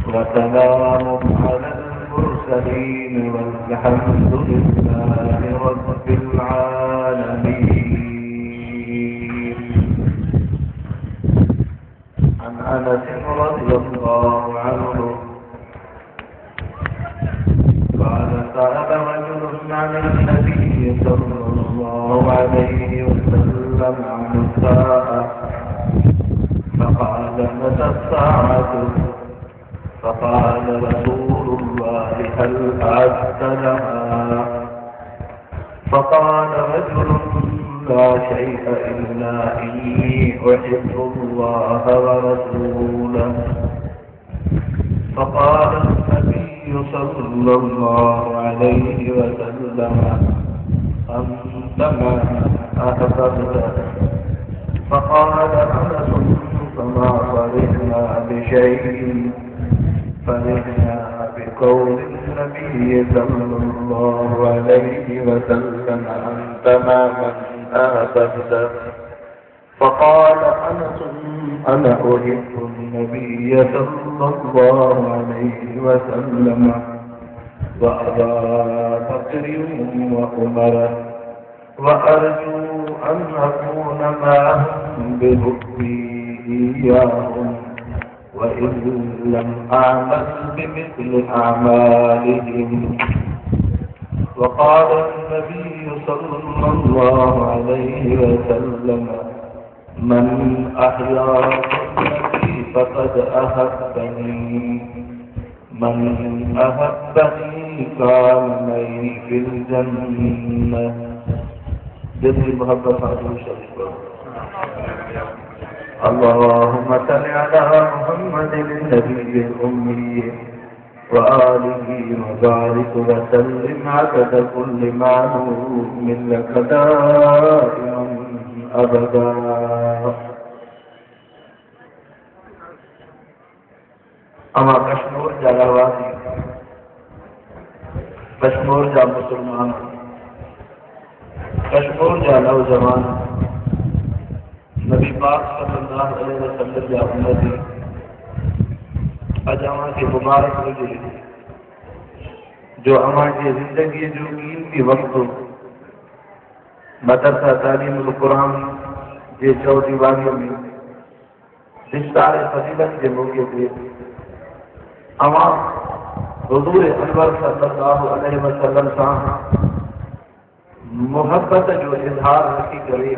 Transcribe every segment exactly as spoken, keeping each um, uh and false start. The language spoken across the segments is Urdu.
وسلام على المرسلين والحمد لله رب العالمين. عن أنس رضي الله عنه قال سأل رجل عن النبي صلى الله عليه وسلم عن الساعة فقال متى الساعة؟ فقال رسول الله هل أعدت لها؟ فقال رجل لا شيء إلا إني أحب الله ورسوله. فقال النبي صلى الله عليه وسلم أنت ما أحببت؟ فقال أنس فما فرحنا بشيء فرحنا بقول النبي صلى الله عليه وسلم أنت ما من أحببت؟ فقال أنس أنا أحب النبي صلى الله عليه وسلم وأبا بكر وعمر وأرجو أن أكون معهم بحبي إياهم وإن لم أعمل بمثل أعمالهم. وقال النبي صلى الله عليه وسلم من أحيا سنتي فقد أحبني من أحبني كان معي في الجنة. جزي محبت حضور شریف. اللهم صل على محمد النبي الأمي وآله وبارك وسلم عدد كل معلوم لك دائما أبدا. اما کشمور جا رواسی کشمور جا مسلمان کشمور جا نوجوان نبی پاک صلی اللہ علیہ وسلم جا امتی اجاما کے مبارک ہوئے جو ہماری زندگی جو قیمتی وقت مدرسہ تعلیم القرآن کے چوتھی واریوں میں دشتار فضیلت کے موقع پہ عوام حضور انور صلی اللہ علیہ وسلم سے محبت جو اظہار رکھی کرے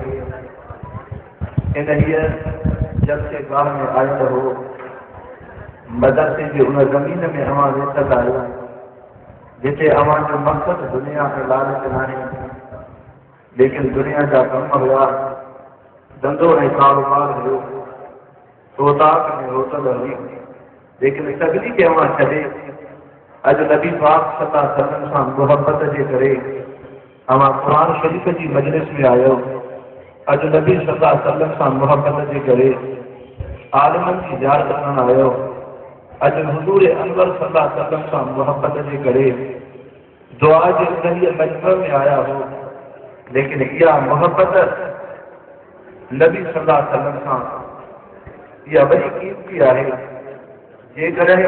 انہیے جب سے گاہ میں آئے ہو مدرسے جو ان زمین میں ہمارا ویسل آئے جیسے ہمارا جو مقصد دنیا میں لالچ نہیں لیکن دنیا کا کم ہوا دندوں نے کاروبار ہو سوتاک میں ہوتل ہوئی لیکن سگلی کے وہاں چلے اج نبی پاک صلی اللہ علیہ وسلم سے محبت جے کرے ہم قرآن شریف کی مجلس میں آئے اج نبی صلی اللہ علیہ وسلم سے محبت جے کرے عالمن کی زیارت کرنا آئے اج حضور انور صلی اللہ علیہ وسلم سے محبت جے کرے دعا جے ذریعے مجمع میں آیا ہو لیکن یہ محبت نبی صلی اللہ علیہ وسلم سے یہ بڑی قیمتی ہے جے کرے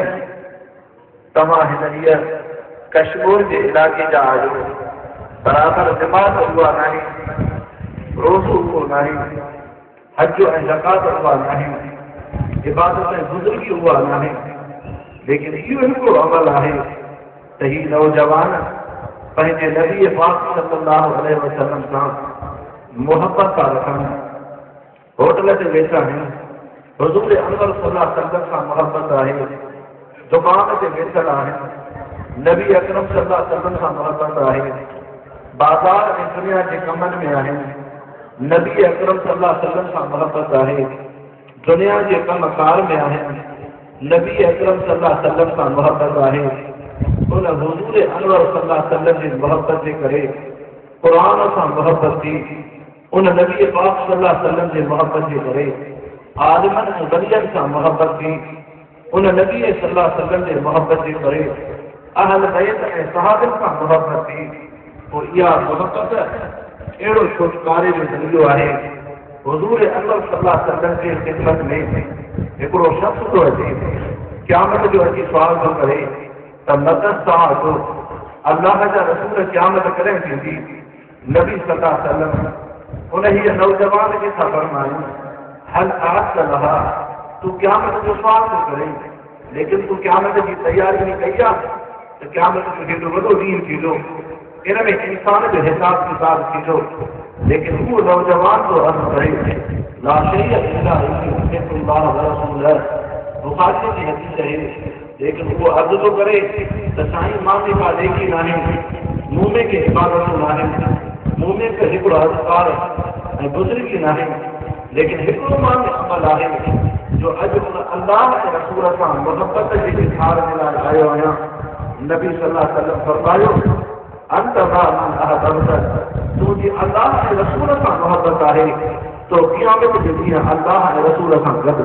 تمام ہنریہ کشمور کے علاقے جا آئے برابر جماعت ہوا نہیں روزو کو نہیں حج و زکات ہوا نہیں عبادت بزرگی ہوا نہیں لیکن یہ کو عمل ہے صحیح نوجوان پہلے نبی پاک صلی اللہ علیہ وسلم سے محبت کا رکھنا ہوٹل سے ویسا ہے حضور انور صلی اللہ علیہ وسلم سے محبت ہے دکان سے ویسل ہے نبی اکرم صلی اللہ علیہ وسلم سے محبت ہے بازار میں دنیا کے کمن میں ہے نبی اکرم صلی اللہ علیہ وسلم سے محبت ہے دنیا کے کم کار میں ہے نبی اکرم صلی اللہ علیہ وسلم سے محبت ہے ان حضور انور صلی اللہ علیہ وسلم کی محبت سے کرے قرآن سے محبت کی ان نبی پاک صلی اللہ علیہ وسلم کی محبت سے کرے عالمن مبین سے محبت کی ان نبی صلی اللہ علیہ وسلم کی محبت سے کرے اہل بیت صحابہ کا محبت کی وہ یہ محبت اڑو چھٹکارے جو ذریعہ ہے حضور انور صلی اللہ علیہ وسلم کی خدمت میں ایکڑو شخص تو ہے قیامت جو اچھی سوال تو کرے تو مدد ساعت اللہ کا رسول قیامت کریں تھی نبی صلی اللہ علیہ وسلم انہیں نوجوان کے تھا فرمائی حل آج کا رہا تو قیامت جو سوال تو کرے لیکن تو قیامت کی تیاری نہیں کیا تو قیامت جو ہیلو بدو دین کیلو ان میں انسان جو حساب کتاب کیلو لیکن وہ نوجوان تو عرض کرے لا شیء الا یحب اللہ ورسولہ بخاری کی حدیث ہے لیکن وہ عرض تو کرے تو سائیں مانے کا دیکھی نہیں مومے کے عبادت نہیں مومے کا ذکر اذکار بزرگ کی نہیں لیکن ہکڑو مان عمل ہے جو اج اللہ کے رسول سے محبت کے اظہار میں آیا ہوا نبی صلی اللہ علیہ وسلم فرمایا انت ما من احببت تو جی اللہ کے رسول سے محبت ہے تو قیامت کے دن اللہ کے رسول سے گد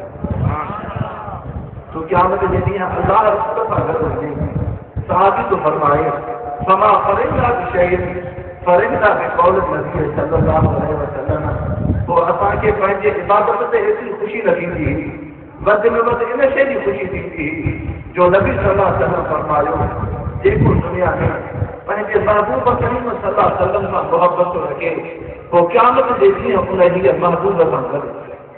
تو قیامت کے دن اللہ کے رسول سے گد ہوگی صحابی تو فرمائے فما فرندا بشیء فرندا بقول النبی صلی اللہ علیہ وسلم تو اساں کے پنجے عبادت سے ایسی خوشی لگی تھی ود میں ود ان سے بھی خوشی تھی تھی جو نبی صلی اللہ علیہ وسلم فرمایا دیکھو دنیا میں پنجے محبوب کریم صلی اللہ علیہ وسلم کا محبت تو رکھے وہ قیامت دیکھی انہیں محبوب کا کر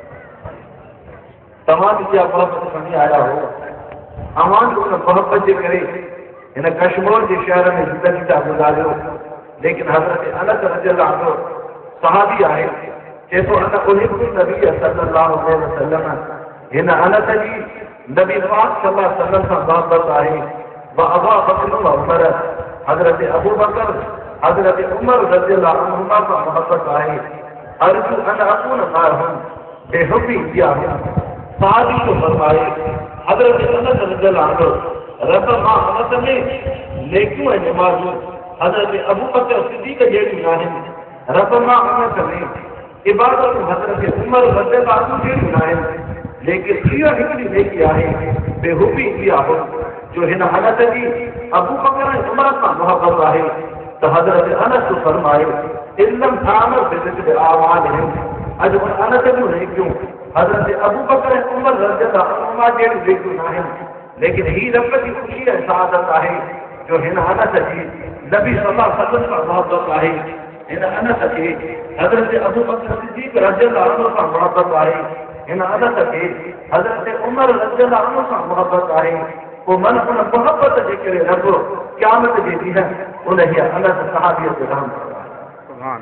تمام کیا محبت سمجھ آیا ہو امان کو محبت جو کرے ان کشمیر کے شہر میں زندگی کا گزارو لیکن حضرت انس رضی اللہ عنہ صحابی آئے جیسو انا احب النبی صلی اللہ علیہ وسلم ہن انس جی نبی پاک صلی اللہ علیہ وسلم سے محبت آئے و ابا بکر و عمر حضرت ابو بکر حضرت عمر رضی اللہ عنہما کا محبت آئے ارجو ان اکون معهم بحبی ایاہم صحابی کو فرمائے حضرت انس رضی اللہ عنہ رب ماں انس میں نیکیوں ہے نماز حضرت ابو بکر صدیق جیڑی ناہم رب ماں انس میں عبادت حضرت عمر رضی اللہ عنہ جیڑی ناہم لیکن یہ ہکڑی نیکی آئے بے حبی کیا ہو جو ہن حضرت جی ابو بکر عمر کا محبت آئے تو حضرت انس کو فرمائے علم تعمل بذکر اعمالہم اج انس جو نہیں کیوں حضرت ابو بکر عمر رضی اللہ عنہ جیڑی نیکی ناہم لیکن ہی رب کی خوشی ہے سعادت ہے جو ہن انس جی نبی صلی اللہ علیہ وسلم کا محبت ہے ہن انس جی حضرت ابو بکر صدیق رضی اللہ عنہ کا محبت ہے ہن انس جی حضرت عمر رضی اللہ عنہ کا محبت ہے وہ من ان محبت جے کرے رب قیامت دیتی ہے انہیں انس صحابی کے رحم سبحان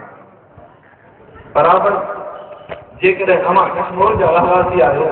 برابر جے کرے ہما کشمیر جو احواسی آئے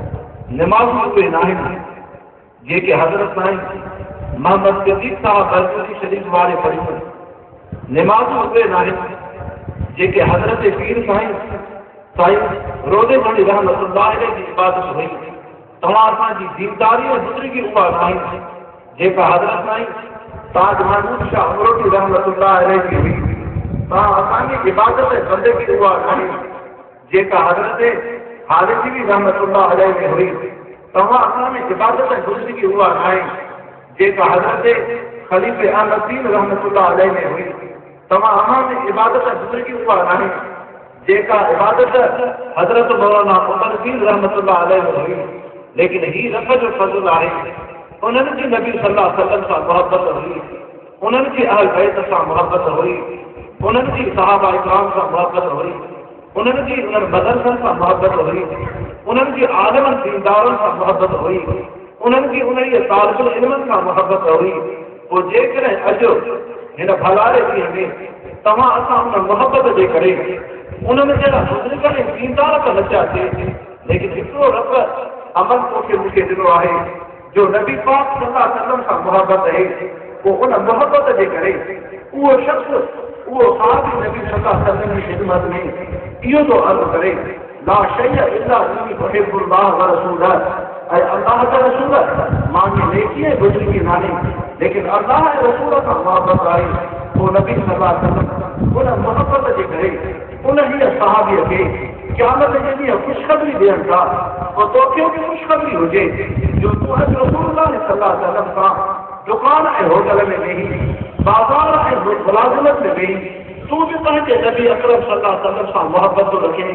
نماز کوئی نہیں جے کہ حضرت سائیں محمد صدیق صاحب برکتی شریف والے پڑھی نماز ہوئے نہیں جے کہ حضرت پیر سائیں سائیں روزے بڑی رحمت اللہ علیہ کی عبادت ہوئی تمہارا جی دینداری اور بزرگی ہوا نہیں جے کہ حضرت سائیں تاج محمود شاہ امروٹی رحمت اللہ علیہ کی ہوئی تاں آسانی عبادت بندے کی ہوا نہیں جے کہ حضرت حالتی بھی رحمت اللہ علیہ میں ہوئی تمام اسلامی عبادت گزرگی ہوا ہے جے کا حضرت خلیفہ احمد دین رحمت اللہ علیہ میں ہوئی تمام عبادت گزرگی ہوا ہے جے کا عبادت حضرت مولانا عمر دین رحمت اللہ علیہ میں ہوئی لیکن ہی رفع جو فضل آئے انہوں نے نبی صلی اللہ علیہ وسلم سے محبت ہوئی انہوں نے اہل بیت سے محبت ہوئی انہوں نے صحابہ اکرام سے محبت ہوئی انہوں نے انہوں مدرسہ سے محبت ہوئی انہوں نے عالم دینداروں سے محبت ہوئی انہوں نے انہیں طالب العلم کا محبت ہوئی وہ جے کریں اجو ان بھلارے کی ہمیں تمام اساں ان محبت دے کرے انہوں نے جڑا بزرگ نے دیندار کا بچہ تھے لیکن اتنا رب عمل کو کے مجھے دلو آئے جو نبی پاک صلی اللہ علیہ وسلم کا محبت ہے وہ ان محبت دے کرے وہ شخص وہ صحابی نبی صلی اللہ علیہ وسلم کی خدمت میں یہ تو عرض کرے لا شیء الا انی احب اللہ ورسولہ اے اللہ کا رسول مانگے نیکی ہے بزرگی نانی لیکن اللہ کے رسول کا محبت آئی وہ نبی صلی اللہ علیہ وسلم انہیں محبت دے کرے انہیں ہی صحابی کے قیامت کے لیے خوشخبری دین کا اور توقعوں کی خوشخبری ہو جائے جو تو ہے رسول اللہ صلی اللہ علیہ وسلم کا دکان ہے ہوٹل میں نہیں بازار ہے ملازمت میں نہیں تو بھی کہیں کہ نبی اکرم صلی اللہ علیہ وسلم سے محبت تو رکھیں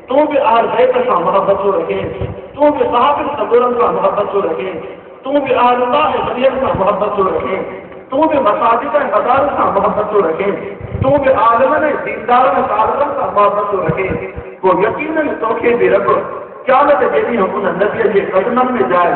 تو بھی آل بیت سے محبت تو رکھے، تو بھی صحابہ صدورن کا محبت تو رکھے، تو بھی آل اللہ مریم کا محبت تو رکھے، تو بھی مساجد مدارس کا محبت تو رکھے، تو بھی عالمن دیندار طالبان کا محبت تو رکھے، وہ یقیناً توکے بھی رکھو قیامت جیسی ہم انہیں نبی کے قدمن میں جائے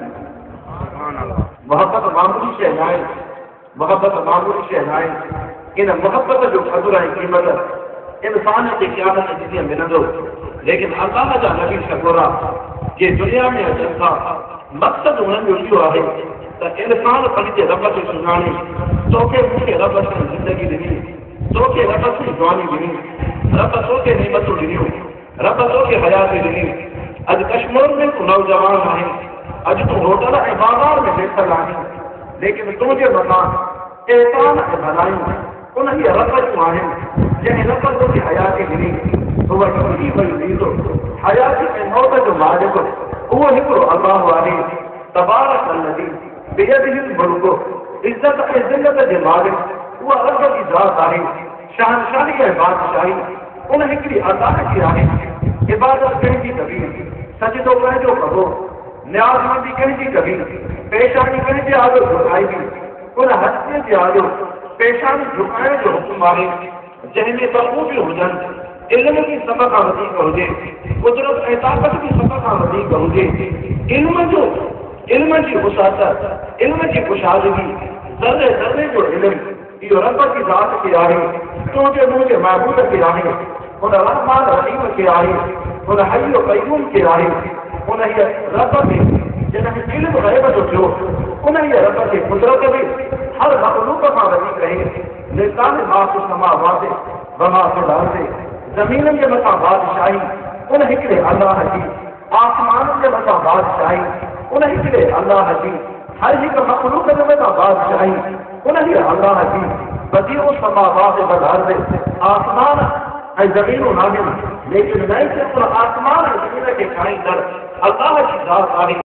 نہیں۔ محبت معمولی سے نائے، محبت معمولی سے نائے، ان محبت جو قدر ہے قیمت انسان کے قیامت جیسی ملندو، لیکن اللہ جا نبی شکورا یہ دنیا میں اچھا مقصد انہوں نے جو ہے تو انسان پنجے رب سے سنانی تو کہ مجھے رب سے زندگی دینی، تو کہ رب سے جوانی دینی، رب تو کے نعمتوں دینی، رب تو کے حیات دینی۔ اج کشمیر میں تو نوجوان ہیں، اج تو ہوٹل ہے بازار میں بیٹھا لاہیں، لیکن تجھے مکان احسان ہے بھلائی انہیں رب جو ہیں جنہیں رب تو کی حیات دینی تو وہ ہی وہی تو حیات کے موت جو مالک وہ ہکرو اللہ علیہ تبارک الذی بیدہ الملک، عزت کے ذلت کے مالک وہ رب کی ذات ہے، شہنشاہی ہے بادشاہی انہیں ہکری اللہ کی آئے، عبادت کہیں کی کبھی سجدو کہیں جو کرو، نیاز مندی کہیں کی کبھی پیشانی کہیں جی آجو جھکائی بھی، انہیں ہستے جی آجو پیشانی جھکائے جو حکم آئے، جہنے بخوبی ہو جن علم کی سبق آمدی ہو جے، قدرت اطاقت کی سبق آمدی ہو جے، علم جو علم کی وسعت، علم کی کشادگی، ذرے ذرے جو علم یہ رب کی ذات کی آئے، کیونکہ مجھے معبود کی آئے، انہیں رحمان رحیم کی آئے، انہیں حی و قیوم کی آئے، انہیں یہ رب کی جنہیں علم غیبت جو انہیں یہ رب کی قدرت بھی ہر مخلوق کا رضی رہے، لسان ماس سماوات وما فی الارض، زمین کے مسا بادشاہی انہیں ہکڑے اللہ کی، آسمان کے مسا بادشاہی انہیں ہکڑے اللہ کی، ہر ایک مخلوق کے مسا بادشاہی انہیں اللہ کی، بدیع السماوات والارض، آسمان ہے زمین و نازل، لیکن نہیں صرف آسمان ہے زمین کے قائم در اللہ کی ذات آئی۔